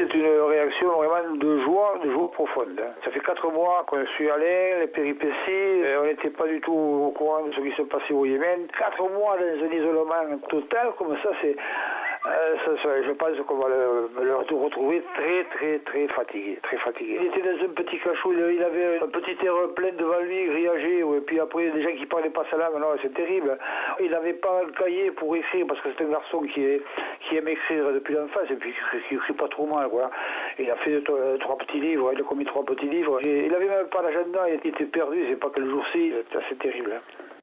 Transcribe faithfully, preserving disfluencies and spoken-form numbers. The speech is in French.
c'est une réaction vraiment de joie, de joie profonde. Ça fait quatre mois qu'on suit Alain, les péripéties, on n'était pas du tout au courant de ce qui se passait au Yémen. Quatre mois dans un isolement total, comme ça, c'est... Euh, ça, ça, je pense qu'on va le, le retrouver très très très fatigué, très fatigué. Il était dans un petit cachot, il avait un petit air plein devant lui, grillagé, et puis après des gens qui parlaient pas sa langue, non, c'est terrible. Il n'avait pas un cahier pour écrire, parce que c'est un garçon qui, est, qui aime écrire depuis l'enfance, et puis qui écrit pas trop mal, quoi. Il a fait trois, trois petits livres, il a commis trois petits livres, et il avait même pas l'agenda, il était perdu, c'est pas quel jour-ci, c'est assez terrible.